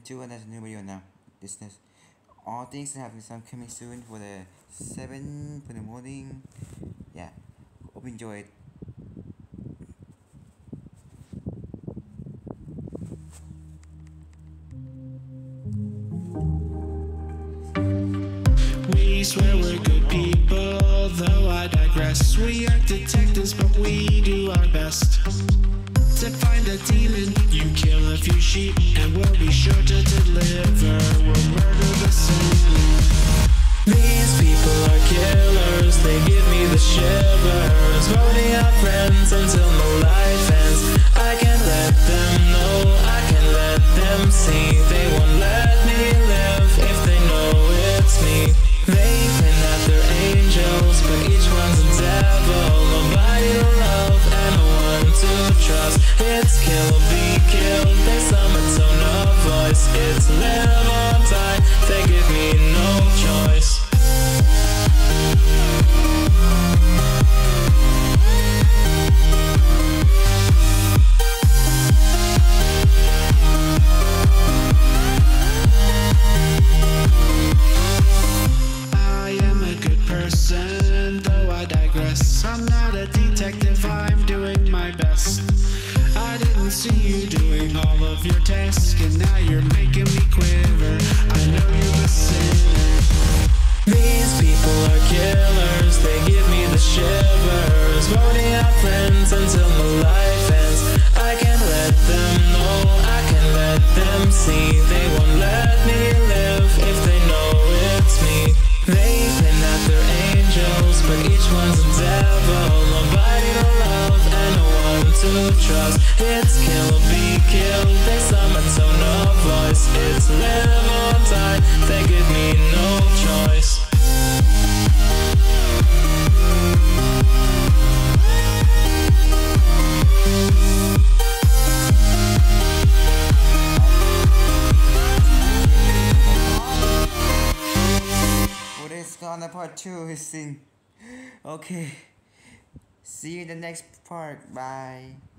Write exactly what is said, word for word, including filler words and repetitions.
to another new video now. Business. All things have some coming soon for the seven for the morning. Yeah. Hope you enjoy it. We swear we're good people, though I digress. We aren't detectives, but we do our best to find a demon. You kill a few sheep, and we'll be sure to deliver. We'll murder the sin. These people are killers, they give me the shivers. Voting out friends until my life ends. I can't let them know, I can't let them see. They won't let me live if they know it's me. They claim that they're angels, but each one's a devil. Nobody to love and no one to trust. It's kill or be killed, they summon tone of voice. It's live or die, they give me no choice. I'm not a detective, I'm doing my best. I didn't see you doing all of your tasks, and now you're making me quiver. I know you listen. These people are killers, they give me the shivers. Voting out friends until my life ends. I can't let them know, I can't let them see. They won't let me live if they know it's me. They claim that they're angels, but each one's a devil. Nobody to love and no one to trust. It's kill or be killed, they summon tone of voice. It's live or die, they give me no choice. On the part two is sing. Okay. See you in the next part. Bye.